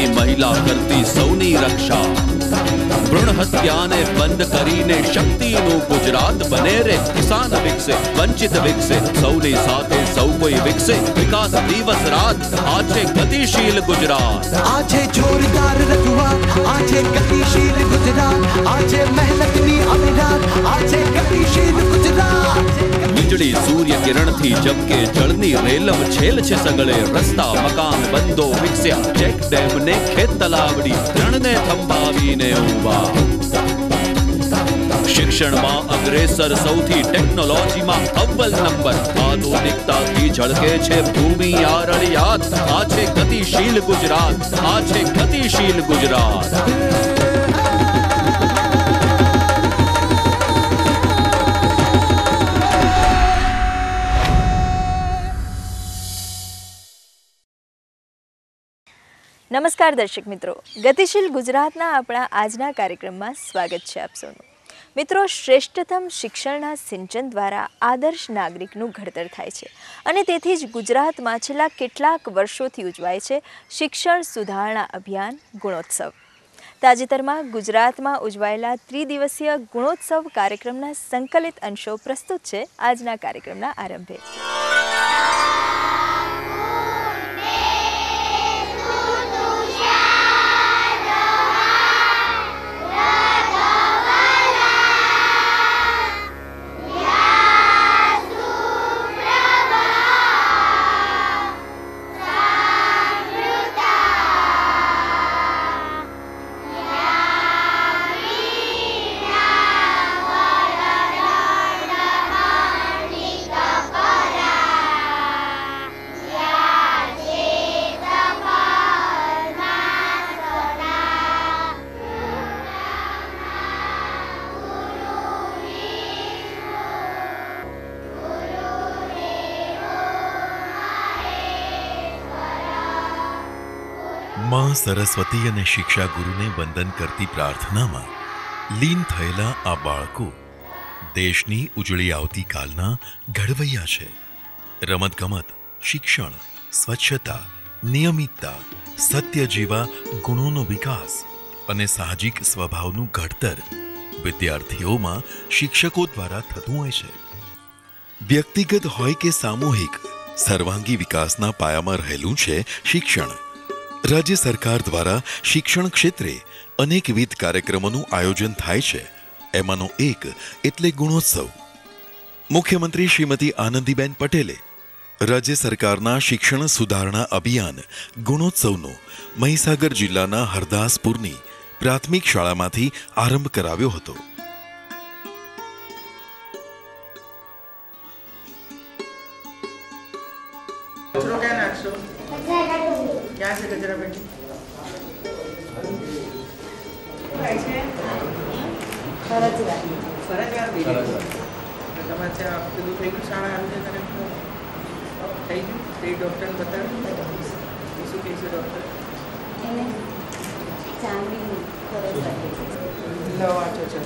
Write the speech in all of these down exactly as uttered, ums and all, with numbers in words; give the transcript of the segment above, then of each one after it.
દેશની મહિલા કરતી સૌની રક્ષા, ભ્રૂણ હત્યાને બંધ કરીને શક્તિનું ગુજરાત બને રે. કિસાન વિકસે, વંચિત વિકસે, સૌની સાથે સૌ કોઈ વિકસે. વિકાસ દિવસ રાત, આ છે ગતિશીલ ગુજરાત. આ છે જોરદાર રજૂઆત, આ છે ગતિશીલ ગુજરાત, આ છે મહેનતની અવિરાત, આ છે ગતિશીલ ગુજરાત. વીજળી સૂર્ય કિરણથી જબકે જળની રેલમ છેલ છે સગળે. રસ્તા મકાન બંધો વિકસ્યા, ચેક ડેમ ને ખેત તલાવડી, રણને થંભાવીને ઉભા. શિક્ષણમાં અગ્રેસર સૌથી, ટેકનોલોજીમાં અવ્વલ નંબર. આધુનિકતાથી ઝળકે છે ભૂમિ આરણ્યાત. આ છે ગતિશીલ ગુજરાત, આ છે ગતિશીલ ગુજરાત. નમસ્કાર દર્શક મિત્રો, ગતિશીલ ગુજરાતના આપણા આજના કાર્યક્રમમાં સ્વાગત છે આપ સૌનું. મિત્રો, શ્રેષ્ઠતમ શિક્ષણના સિંચન દ્વારા આદર્શ નાગરિકનું ઘડતર થાય છે અને તેથી જ ગુજરાતમાં છેલ્લા કેટલાક વર્ષોથી ઉજવાય છે શિક્ષણ સુધારણા અભિયાન ગુણોત્સવ. તાજેતરમાં ગુજરાતમાં ઉજવાયેલા ત્રિદિવસીય ગુણોત્સવ કાર્યક્રમના સંકલિત અંશો પ્રસ્તુત છે આજના કાર્યક્રમના આરંભે. માં સરસ્વતી અને શિક્ષા ગુરુને વંદન કરતી પ્રાર્થનામાં લીન થયેલા આ બાળકો દેશની ઉજળી આવતીકાલના ઘડવૈયા છે. રમતગમત, શિક્ષણ, સ્વચ્છતા, નિયમિતતા, સત્ય જેવા ગુણોનો વિકાસ અને સાહજિક સ્વભાવનું ઘડતર વિદ્યાર્થીઓમાં શિક્ષકો દ્વારા થતું હોય છે. વ્યક્તિગત હોય કે સામૂહિક, સર્વાંગી વિકાસના પાયામાં રહેલું છે શિક્ષણ. રાજ્ય સરકાર દ્વારા શિક્ષણ ક્ષેત્રે અનેકવિધ કાર્યક્રમોનું આયોજન થાય છે. એમાંનો એક એટલે ગુણોત્સવ. મુખ્યમંત્રી શ્રીમતી આનંદીબેન પટેલે રાજ્ય સરકારના શિક્ષણ સુધારણા અભિયાન ગુણોત્સવનો મહીસાગર જિલ્લાના હરદાસપુરની પ્રાથમિક શાળામાંથી આરંભ કરાવ્યો હતો. क्या से गजरा बेटी फरजगार फरजगार बेटी તમારે છે આ પેલું થઈ ગયું શાળા આવી જાય થઈ ગયું તે ડૉક્ટરને બતાવ્યું શું કહે છે ડૉક્ટર એને ચામડી ફરજ રાખે છે લો વાંચો છો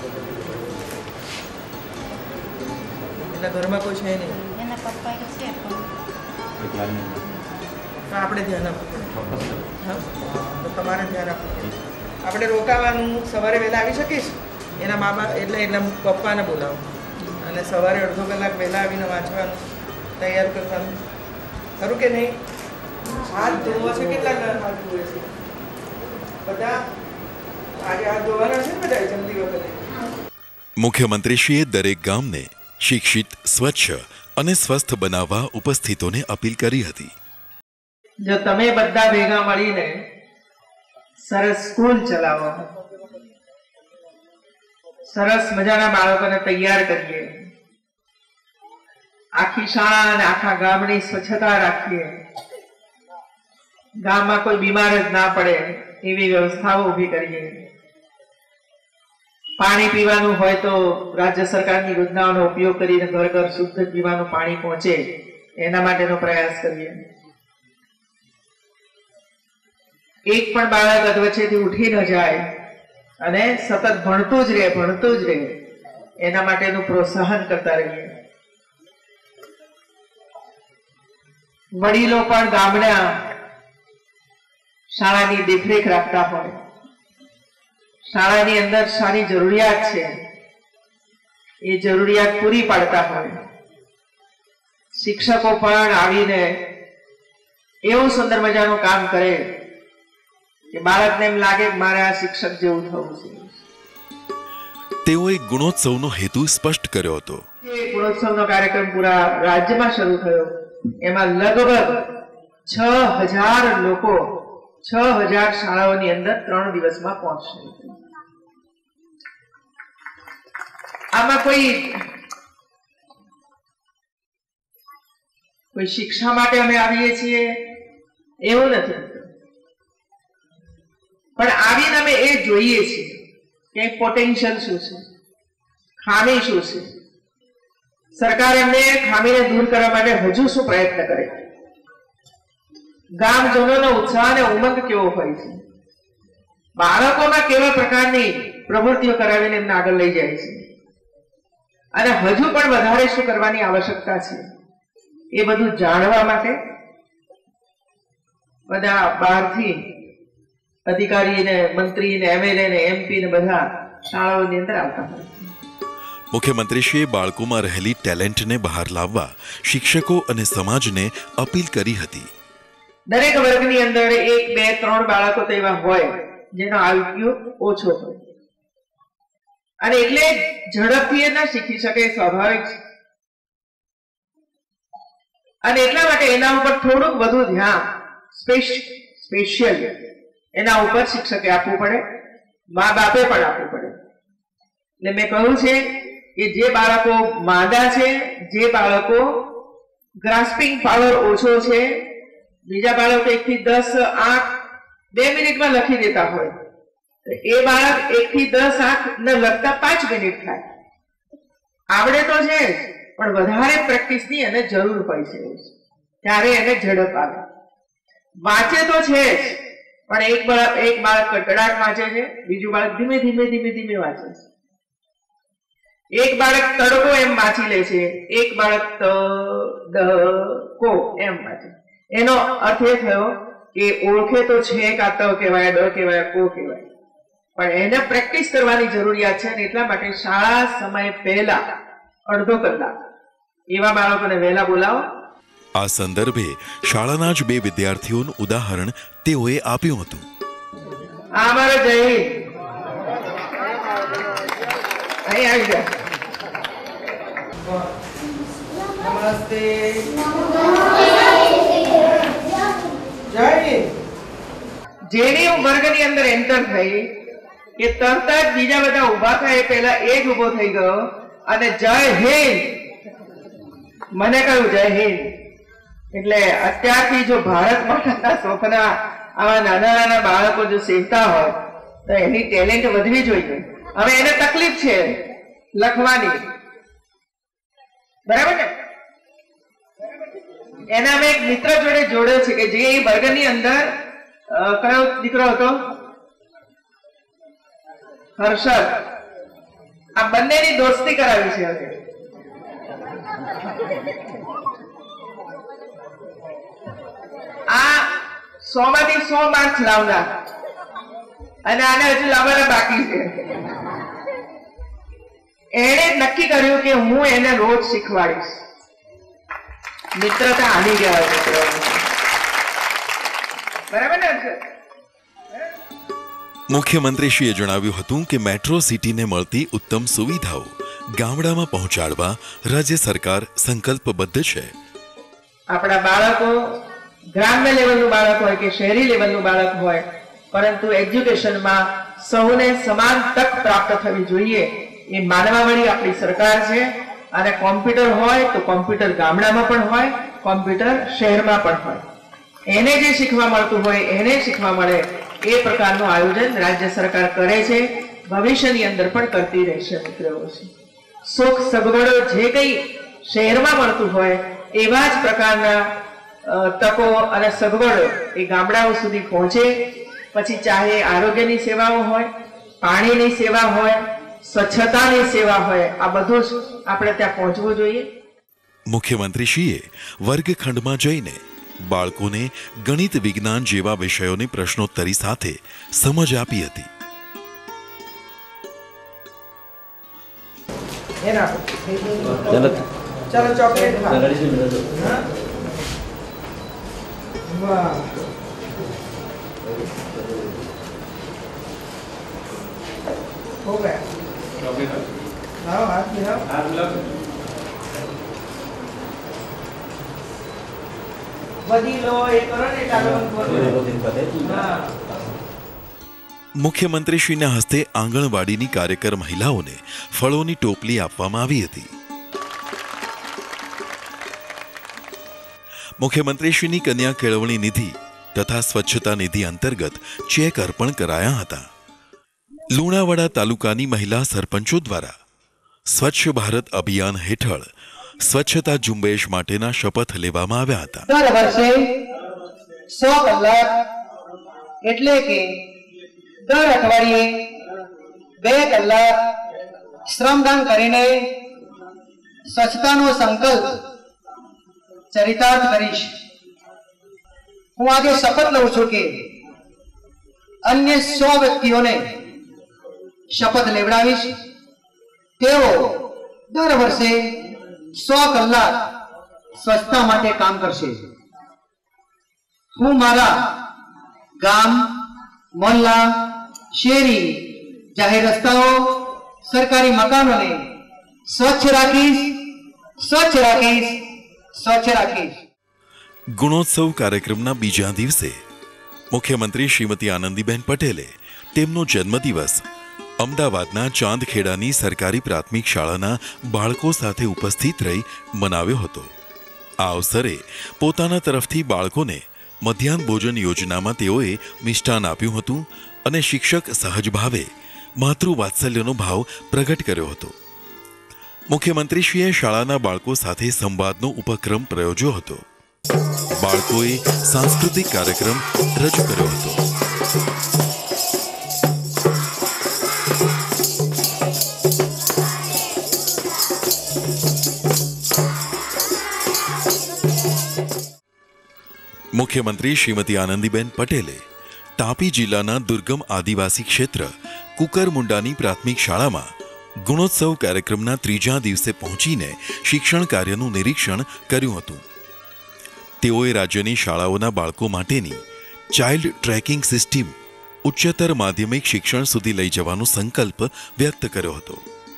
એના ઘરમાં કોઈ છે નહીં એના પપ્પા છે પણ આપણે ધ્યાન આપવું હા તો તમારે ધ્યાન આપવું. આપણે રોકાવાનું, સવારે વહેલા આવી શકીશ એના મા બાપ એટલે એના પપ્પાને બોલાવો અને સવારે અડધો કલાક વહેલા આવીને વાંચવાનું તૈયાર કરવાનું. ખરું કે નહીં? હાથ ધોવા છે, કેટલા હાથ ધોવે છે બધા? આજે હાથ ધોવાના છે ને બધા જલ્દી વખતે. મુખ્યમંત્રીશ્રીએ દરેક ગામને શિક્ષિત, સ્વચ્છ અને સ્વસ્થ બનાવવા ઉપસ્થિતોને અપીલ કરી હતી. જો તમે બધા ભેગા મળીને સરસ સ્કૂલ ચલાવો, સરસ મજાના બાળકોને તૈયાર કરીએ, આખી શાળા અને આખા ગામની સ્વચ્છતા રાખીએ, ગામમાં કોઈ બીમાર જ ના પડે એવી વ્યવસ્થાઓ ઊભી કરીએ, પાણી પીવાનું હોય તો રાજ્ય સરકારની યોજનાઓનો ઉપયોગ કરીને ઘર ઘર શુદ્ધ પીવાનું પાણી પહોંચે એના માટેનો પ્રયાસ કરીએ. એક પણ બાળક અધવચ્ચેથી ઉઠી ન જાય અને સતત ભણતું જ રહે ભણતું જ રહે એના માટેનું પ્રોત્સાહન કરતા રહીએ. વડીલો પણ ગામના શાળાની દેખરેખ રાખતા હોય, શાળાની અંદર સારી જરૂરિયાત છે એ જરૂરિયાત પૂરી પાડતા હોય, શિક્ષકો પણ આવીને એવું સુંદર મજાનું કામ કરે કે બાળકને એમ લાગે કે મારે આ શિક્ષક જેવું થવું છે. તેઓએ ગુણોત્સવનો હેતુ સ્પષ્ટ કર્યો હતો. ગુણોત્સવનો કાર્યક્રમ પૂરા રાજ્યમાં શરૂ થયો. એમાં લગભગ છ હજાર લોકો છ હજાર શાળાઓની અંદર ત્રણ દિવસમાં પહોંચશે. આમાં કોઈ કોઈ શિક્ષા માટે અમે આવીએ છીએ એવું નથી, પણ આવીને અમે એ જોઈએ છીએ કે પોટેન્શિયલ શું છે, ખામી શું છે, સરકાર એમને ખામીને દૂર કરવા માટે હજુ શું પ્રયત્ન કરે, ગામજનોનો ઉત્સાહ અને ઉમંગ કેવો હોય છે, બાળકોમાં કેવા પ્રકારની પ્રવૃત્તિઓ કરાવીને એમને આગળ લઈ જાય છે, અને હજુ પણ વધારે શું કરવાની આવશ્યકતા છે એ બધું જાણવા માટે બધા બહારથી અધિકારી ને મંત્રી ને એમએલએ ને એમપી ને બધા શાળાઓની અંદર આવતા હોય છે. મુખ્યમંત્રીશ્રીએ બાળકોમાં રહેલી ટેલેન્ટને બહાર લાવવા શિક્ષકો અને સમાજને અપીલ કરી હતી. દરેક વર્ગની અંદર એક બે ત્રણ બાળકો તો એવા હોય જેનો આઈક્યુ ઓછો હોય અને એટલે ઝડપથી એ ના શીખી શકે, સ્વાભાવિક છે. અને એટલા માટે એના ઉપર થોડુંક વધુ ધ્યાન સ્પેશિયલ એના ઉપર શિક્ષકે આપવું પડે, મા બાપે પણ આપવું પડે. એટલે મેં કહ્યું છે કે જે બાળકો માંદા છે, જે બાળકો ગ્રાસ્પિંગ પાવર ઓછો છે, બીજા બાળકો એક થી દસ આંક બે મિનિટમાં લખી દેતા હોય, એ બાળક એક થી દસ આંક ને લખતા પાંચ મિનિટ થાય. આવડે તો છે પણ વધારે પ્રેક્ટિસની એને જરૂર હોય છે, ત્યારે એને ઝડપ આવે. વાંચે તો છે જ, પણ એક બાળક એક બાળક કટડાટ વાંચે છે, બીજું બાળક ધીમે ધીમે ધીમે ધીમે વાંચે છે. એક બાળક તડકો એમ વાંચી લે છે, એક બાળક ત દ કો એમ વાંચે. એનો અર્થ એ થયો કે ઓળખે તો છે કા ત કહેવાય, ડ કહેવાય, કો કહેવાય, પણ એને પ્રેક્ટિસ કરવાની જરૂરિયાત છે. અને એટલા માટે શાળા સમય પહેલા અડધો કલાક એવા બાળકોને વહેલા બોલાવો. આ સંદર્ભે શાળાના જ બે વિદ્યાર્થીઓનું ઉદાહરણ તેઓએ આપ્યું હતું. આ અમારો જય હિન્દ, અહીં આવી જાય. નમસ્તે, જય હિન્દ. જેની હું વર્ગની અંદર એન્ટર થઈ કે તરત જ બીજા બધા ઉભા થાય પહેલા એ જ ઉભો થઈ ગયો અને જય હિન્દ મને કહ્યું, જય હિન્દ. એટલે અત્યારથી જો ભારત માતાના સ્વપ્ના આવા નાના નાના બાળકો જો સેવતા હોય તો એની ટેલેન્ટ વધવી જોઈએ. હવે એને તકલીફ છે લખવાની, બરાબર ને? એના મેં એક મિત્ર જોડે જોડ્યો છે કે જે એ વર્ગની અંદર કયો દીકરો હતો, હર્ષદ. આ બંનેની દોસ્તી કરાવી છે. હવે આ સો માંથી સો માર્ક્સ લાવનાર અને આને હજુ લાવવાના બાકી છે. એણે નક્કી કર્યું કે હું એને રોજ શીખવાડીશ. મિત્રતા આની ગયા મિત્ર, બરાબર ને? મુખ્યમંત્રીશ્રીએ જણાવ્યું હતું કે મેટ્રો સિટીને મળતી ઉત્તમ સુવિધાઓ ગામડામાં પહોંચાડવા રાજ્ય સરકાર સંકલ્પબદ્ધ છે. આપણા બાળકો ગ્રામ્ય લેવલનું બાળક હોય કે શહેરી લેવલનું બાળક હોય, પરંતુ એજ્યુકેશનમાં સૌને સમાન તક પ્રાપ્ત થવી જોઈએ એ માનવાવાળી આપણી સરકાર છે. અને કોમ્પ્યુટર હોય તો કોમ્પ્યુટર ગામડામાં પણ હોય, કોમ્પ્યુટર શહેરમાં પણ હોય. એને જે શીખવા મળતું હોય એને શીખવા મળે એ પ્રકારનું આયોજન રાજ્ય સરકાર કરે છે, ભવિષ્યની અંદર પણ કરતી રહેશે. મિત્રો, સુખ સગવડો જે કંઈ શહેરમાં મળતું હોય એવા જ પ્રકારના તકો અને સગવડો એ ગામડાઓ સુધી પહોંચે. પછી ચાહે આરોગ્યની સેવાઓ હોય, પાણીની સેવા હોય, સ્વચ્છતાની સેવા હોય, આ બધું જ આપણે ત્યાં પહોંચવું જોઈએ. મુખ્યમંત્રીશ્રીએ વર્ગખંડમાં જઈને બાળકોને ગણિત વિજ્ઞાન જેવા વિષયોની પ્રશ્નોત્તરી સાથે સમજ આપી હતી. चलो चॉकलेट खा हाँ? वाह हो गया लाओ हाथ मिलाओ हाथ मिलाओ बदी लो ये करो ने चालो हाँ મુખ્યમંત્રીશ્રીના હસ્તે આંગણવાડીની કાર્યકર મહિલાઓને ફળોની ટોપલી આપવામાં આવી હતી. મુખ્યમંત્રીશ્રીની કન્યા કેળવણી નિધિ તથા સ્વચ્છતા નિધિ અંતર્ગત ચેક અર્પણ કરાયા હતા. લુણાવાડા તાલુકાની મહિલા સરપંચો દ્વારા સ્વચ્છ ભારત અભિયાન હેઠળ સ્વચ્છતા ઝુંબેશ માટેના શપથ લેવામાં આવ્યા હતા. દર વર્ષે સો કલાક એટલે કે દર અઠવાડિયે બે કલાક શ્રમદાન કરીને સ્વચ્છતાનો સંકલ્પ ચરિતાર્થ કરીશ. હું આજે શપથ લઉં છું કે અન્ય સો વ્યક્તિઓને શપથ લેવડાવીશ. તેઓ દર વર્ષે સો કલાક સ્વચ્છતા માટે કામ કરશે. હું મારા ગામ, મોહલ્લા, શેરી, જાહેર રસ્તાઓ, સરકારી મકાનોને સ્વચ્છ રાખીશ, સ્વચ્છ રાખીશ, સ્વચ્છ રાખીશ. ગુણોત્સવ કાર્યક્રમના બીજા દિવસે મુખ્યમંત્રી શ્રીમતી આનંદીબેન પટેલે તેમનો જન્મદિવસ અમદાવાદના ચાંદખેડાની સરકારી પ્રાથમિક શાળાના બાળકો સાથે ઉપસ્થિત રહી મનાવ્યો હતો. આ અવસરે પોતાના તરફથી બાળકોને મધ્યાહન ભોજન યોજનામાં તેઓએ મિષ્ટાન આપ્યું હતું અને શિક્ષક સહજ ભાવે માતૃવાત્સલ્યનો ભાવ પ્રગટ કર્યો હતો. મુખ્યમંત્રીશ્રીએ શાળાના બાળકો સાથે સંવાદનો ઉપક્રમ પ્રયોજ્યો હતો. બાળકોએ સાંસ્કૃતિક કાર્યક્રમ રજૂ કર્યો હતો. મુખ્યમંત્રી શ્રીમતી આનંદીબેન પટેલે તાપી જિલ્લાના દુર્ગમ આદિવાસી ક્ષેત્ર કુકરમુંડાની પ્રાથમિક શાળામાં ગુણોત્સવ કાર્યક્રમના ત્રીજા દિવસે પહોંચીને શિક્ષણ કાર્યનું નિરીક્ષણ કર્યું હતું. તેઓએ રાજ્યની શાળાઓના બાળકો માટેની ચાઇલ્ડ ટ્રેકિંગ સિસ્ટમ ઉચ્ચતર માધ્યમિક શિક્ષણ સુધી લઈ જવાનો સંકલ્પ વ્યક્ત કર્યો હતો.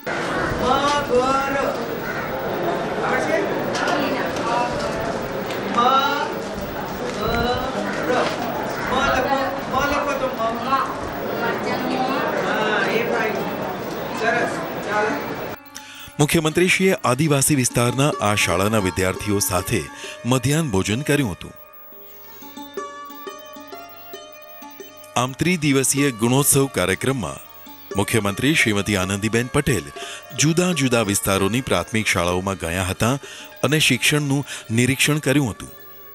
મુખ્યમંત્રીશ્રીએ આદિવાસી વિસ્તારના આ શાળાના વિદ્યાર્થીઓ સાથે મધ્યાહન ભોજન કર્યું હતું. આમ ત્રિદિવસીય ગુણોત્સવ કાર્યક્રમમાં મુખ્યમંત્રી શ્રીમતી આનંદીબેન પટેલ જુદા જુદા વિસ્તારોની પ્રાથમિક શાળાઓમાં ગયા હતા અને શિક્ષણનું નિરીક્ષણ કર્યું હતું.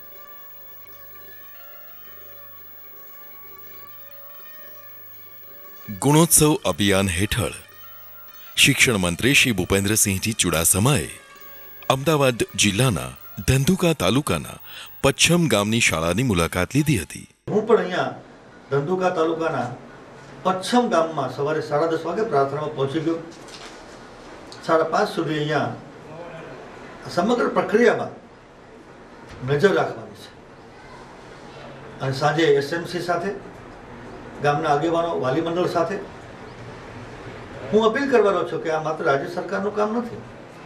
ગુણોત્સવ અભિયાન હેઠળ શિક્ષણ મંત્રી શ્રી ભૂપેન્દ્રસિંહજી ચુડાસમાએ અમદાવાદ જિલ્લાના ધંધુકા તાલુકાના પચ્છમ ગામની શાળાની મુલાકાત લીધી હતી. હું પણ અહીંયા ધંધુકા તાલુકાના પચ્છમ ગામમાં સવારે સાડા દસ વાગે પ્રાર્થનામાં પહોંચી ગયો. સાડા પાંચ સુધી અહીંયા સમગ્ર પ્રક્રિયામાં નજર રાખવાની છે અને સાંજે એસએમસી સાથે, ગામના આગેવાનો, વાલી મંડળ સાથે હું અપીલ કરવાનો છું કે આ માત્ર રાજ્ય સરકારનું કામ નથી.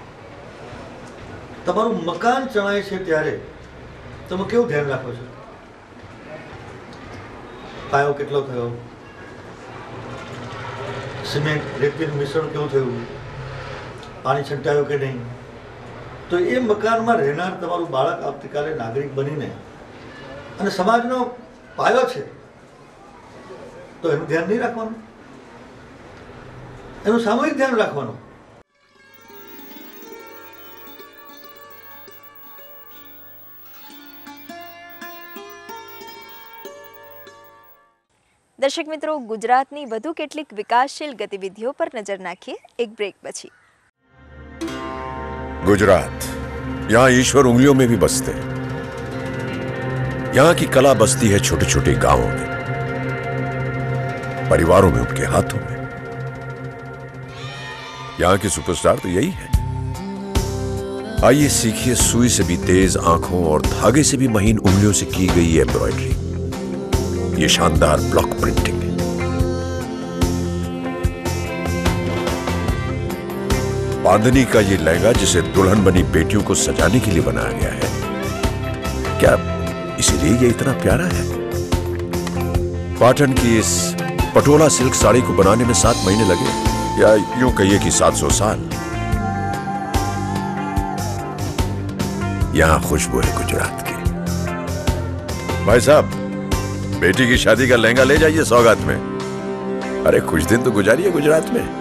તમારું મકાન ચણાય છે ત્યારે તમે કેવું ધ્યાન રાખો છો? પાયો કેટલો થયો, સિમેન્ટ રેતીનું મિશ્રણ કેવું થયું, પાણી છંટાયું કે નહીં, તો એ મકાનમાં રહેનાર તમારું બાળક આવતીકાલે નાગરિક બનીને અને સમાજનો પાયો છે તો એનું ધ્યાન નહીં રાખવાનું, એનું સામૂહિક ધ્યાન રાખવાનું. દર્શક મિત્રો, ગુજરાતની વધુ કેટલીક વિકાસશીલ ગતિવિધિઓ પર નજર નાખીએ એક બ્રેક પછી. गुजरात, यहाँ ईश्वर उंगलियों में भी बसते, यहाँ की कला बसती है छोटे छोटे गांवों में, परिवारों में, उनके हाथों में। यहाँ के सुपरस्टार तो यही है। आइए सीखिए सुई से भी तेज आंखों और धागे से भी महीन उंगलियों से की गई एम्ब्रॉयडरी। ये शानदार ब्लॉक प्रिंटिंग है। बांधनी का ये लहंगा जिसे दुल्हन बनी बेटियों को सजाने के लिए बनाया गया है, क्या इसीलिए ये इतना प्यारा है? पाटन की इस पटोला सिल्क साड़ी को बनाने में सात महीने लगे, या यूं कहिए कि सात सौ साल। यहां खुशबू है गुजरात की। भाई साहब, बेटी की शादी का लहंगा ले जाइए सौगात में। अरे कुछ दिन तो गुजारिए गुजरात में।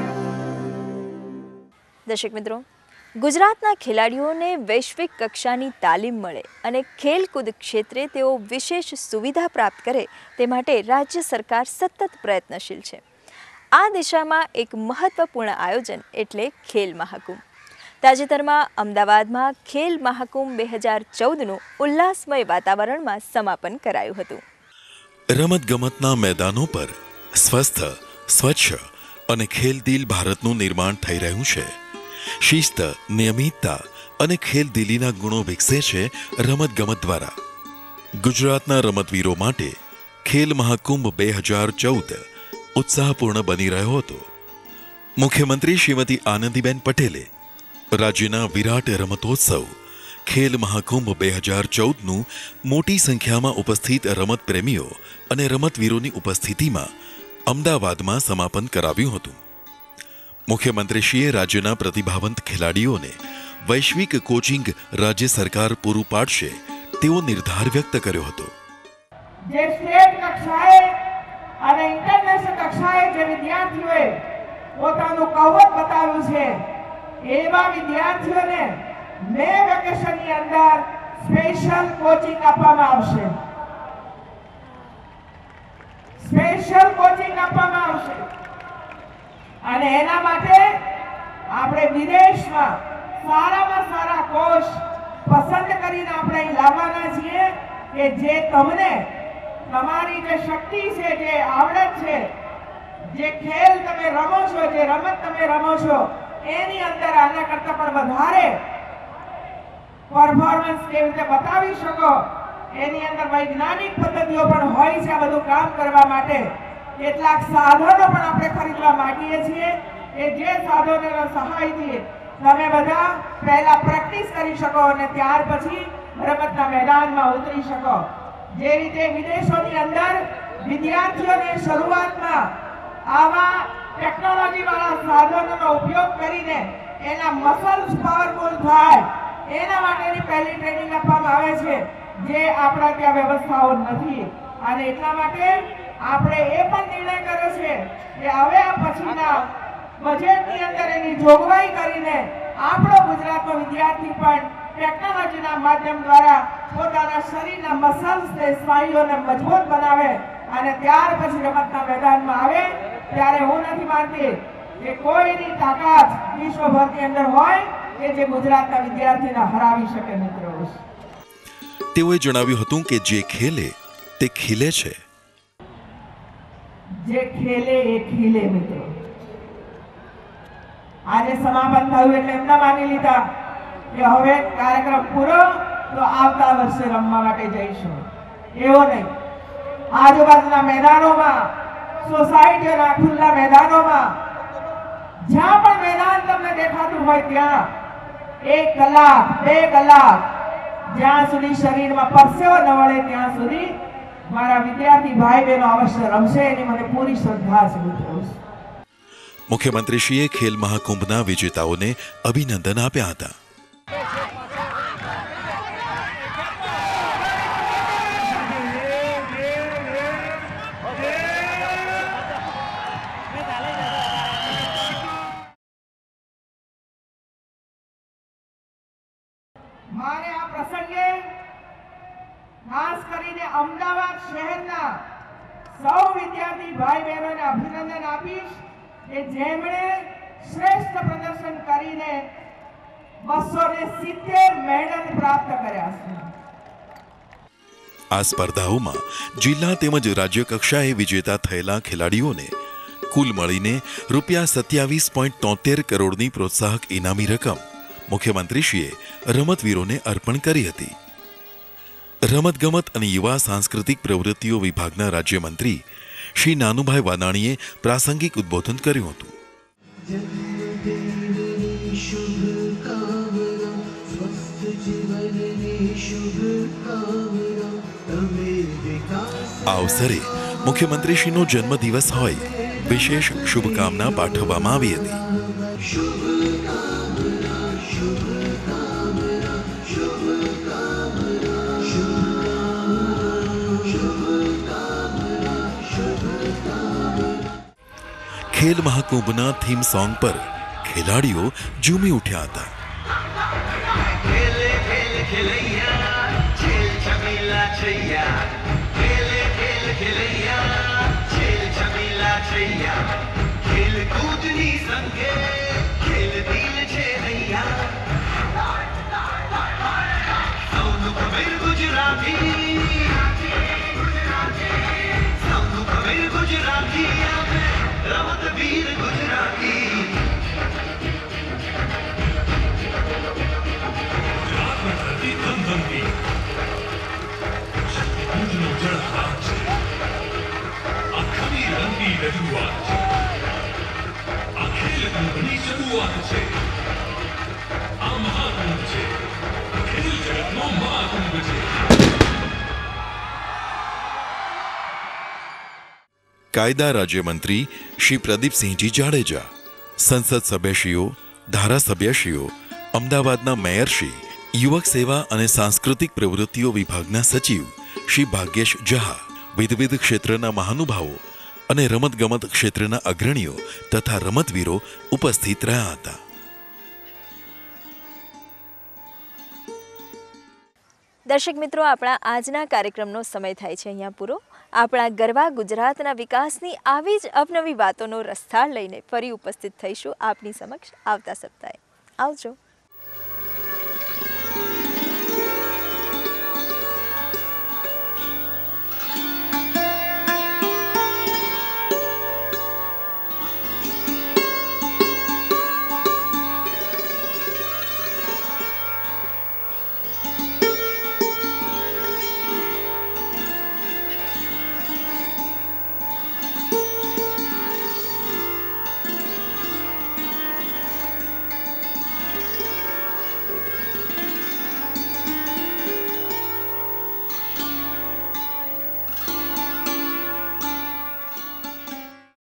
દર્શક મિત્રો, ગુજરાતના ખેલાડીઓને વૈશ્વિક કક્ષાની તાલીમ મળે અને ખેલકૂદ ક્ષેત્રે તેઓ વિશેષ સુવિધા પ્રાપ્ત કરે તે માટે રાજ્ય સરકાર સતત પ્રયત્નશીલ છે. આ દિશામાં એક મહત્વપૂર્ણ આયોજન એટલે ખેલ મહાકુંભ. તાજેતરમાં અમદાવાદમાં ખેલ મહાકુંભ બે હજાર ચૌદનું ઉલ્લાસમય વાતાવરણમાં સમાપન કરાયું હતું. રમતગમતના મેદાનો પર સ્વસ્થ, સ્વચ્છ અને ખેલદિલ ભારતનું નિર્માણ થઈ રહ્યું છે. શિસ્ત, નિયમિતતા અને ખેલદિલીના ગુણો વિકસે છે રમતગમત દ્વારા. ગુજરાતના રમતવીરો માટે ખેલ મહાકુંભ બે હજાર ચૌદ ઉત્સાહપૂર્ણ બની રહ્યો હતો. મુખ્યમંત્રી શ્રીમતી આનંદીબેન પટેલે રાજ્યના વિરાટ રમતોત્સવ ખેલ મહાકુંભ બે હજાર ચૌદનું મોટી સંખ્યામાં ઉપસ્થિત રમત પ્રેમીઓ અને રમતવીરોની ઉપસ્થિતિમાં અમદાવાદમાં સમાપન કરાવ્યું હતું. મુખ્યમંત્રીશ્રીએ રાજ્યના પ્રતિભાવંત ખેલાડીઓને વૈશ્વિક કોચિંગ રાજ્ય સરકાર પૂરું પાડશે તેવો નિર્ધાર વ્યક્ત કર્યો હતો. જે સ્ટેટ કક્ષાએ અને ઇન્ટરનેશનલ કક્ષાએ જે વિદ્યાર્થીઓએ પોતાનું કૌવત બતાવ્યું છે, એવા વિદ્યાર્થીઓને મે વેકેશનની અંદર સ્પેશિયલ કોચિંગ આપવામાં આવશે. સ્પેશિયલ કોચિંગ આપવામાં આવશે અને એના માટે આપણે વિદેશમાં સારામાં સારા કોચ પસંદ કરીને આપણે અહીં લાવવાના છીએ કે જે તમને તમારી જે શક્તિ છે, જે આવડત છે, જે ખેલ તમે રમો છો, જે રમત તમે રમો છો, એની અંદર આના કરતા પણ વધારે પરફોર્મન્સ કેવી રીતે બતાવી શકો, એની અંદર વૈજ્ઞાનિક પદ્ધતિઓ પણ હોય છે આ બધું કામ કરવા માટે. કેટલાક સાધનો પણ આપણે ખરીદવા માંગીએ છીએ કે જે સાધનોના સહાયથી તમે બધા પહેલા પ્રેક્ટિસ કરી શકો અને ત્યાર પછી રમતના મેદાનમાં ઉતરી શકો. જે રીતે વિદેશોની અંદર વિદ્યાર્થીઓને શરૂઆતમાં આવા ટેકનોલોજી વાળા સાધનોનો ઉપયોગ કરીને એના મસલ્સ પાવરફુલ થાય એના માટેની પહેલી ટ્રેનિંગ આપવામાં આવે છે, જે આપણા ત્યાં વ્યવસ્થાઓ નથી. અને એટલા માટે આપણે એ પણ નિર્ણય કર્યો છે કે હવે આ પછીના બજેટની અંદર એની જોગવાઈ કરીને આપણો ગુજરાતનો વિદ્યાર્થી પણ ટેકનોલોજીના માધ્યમ દ્વારા પોતાના શરીરના મસલ્સને, સ્નાયુઓને મજબૂત બનાવે અને ત્યાર પછી રમતના મેદાનમાં આવે. ત્યારે હું નથી માનતી કે કોઈની તાકાત વિશ્વભરની અંદર હોય કે જે ગુજરાતના વિદ્યાર્થીને હરાવી શકે. મિત્રો, તેઓએ જણાવ્યું હતું કે જે ખેલે તે ખીલે છે. જે ખેલે એ ખીલે. મિત્રો, આજે સમાપન થયું એટલે એમના માની લીધા કે હવે કાર્યક્રમ પૂરો તો આવતા વર્ષે રમવા માટે જઈશું. એવો નહીં. આજુબાજુના મેદાનોમાં, સોસાયટીઓના ખુલ્લા મેદાનોમાં, જ્યાં પણ મેદાન તમને દેખાતું હોય ત્યાં એક કલાક, બે કલાક, જ્યાં સુધી શરીરમાં પરસેવો ન વળે ત્યાં સુધી મારા વિદ્યાર્થી ભાઈ બહેનો અવશ્ય રમશે, એની મને પૂરી શ્રદ્ધા છે. મિત્રો, મુખ્યમંત્રીશ્રીએ ખેલ મહાકુંભના વિજેતાઓને અભિનંદન આપ્યા હતા. મારે આ પ્રસંગે ખાસ કરીને અમદાવાદ શહેરના સૌ વિદ્યાર્થી ભાઈ બહેનોને અભિનંદન આપીશ કે જેમણે શ્રેષ્ઠ પ્રદર્શન કરીને બસો ને સિત્તેર મેડલ પ્રાપ્ત કર્યા છે. આ સ્પર્ધાઓમાં જિલ્લા તેમજ રાજ્ય કક્ષાએ વિજેતા થયેલા ખેલાડીઓને કુલ મળીને રૂપિયા સત્યાવીસ પોઈન્ટ તોતેર કરોડની પ્રોત્સાહક ઇનામી રકમ મુખ્યમંત્રીશ્રીએ રમતવીરોને અર્પણ કરી હતી. રમતગમત અને યુવા સાંસ્કૃતિક પ્રવૃત્તિઓ વિભાગના રાજ્યમંત્રી શ્રી નાનુભાઈ વાનાણીએ પ્રાસંગિક ઉદ્બોધન કર્યું હતું. આ અવસરે મુખ્યમંત્રીશ્રીનો જન્મદિવસ હોય વિશેષ શુભકામના પાઠવવામાં આવી હતી. ખેલ મહાકુંભના થીમ સોંગ પર ખેલાડીઓ ઝૂમી ઉઠ્યા હતા. કાયદા રાજ્યમંત્રી શ્રી પ્રદીપસિંહજી જાડેજા, સંસદ સભ્યશ્રીઓ, ધારાસભ્યશ્રીઓ, અમદાવાદના મેયરશ્રી, યુવક સેવા અને સાંસ્કૃતિક પ્રવૃત્તિઓ વિભાગના સચિવ શ્રી ભાગ્યેશ ઝા, વિવિધ ક્ષેત્રના મહાનુભાવો અને રમતગમત ક્ષેત્રના અગ્રણીઓ તથા રમતવીરો ઉપસ્થિત રહ્યા હતા. દર્શક મિત્રો, આપણા આજના કાર્યક્રમનો સમય થાય છે અહીંયા પૂરો. આપણા ગરવા ગુજરાતના વિકાસની આવી જ અવનવી વાતોનો રસથાળ લઈને ફરી ઉપસ્થિત થઈશું આપની સમક્ષ આવતા સપ્તાહે. આવજો.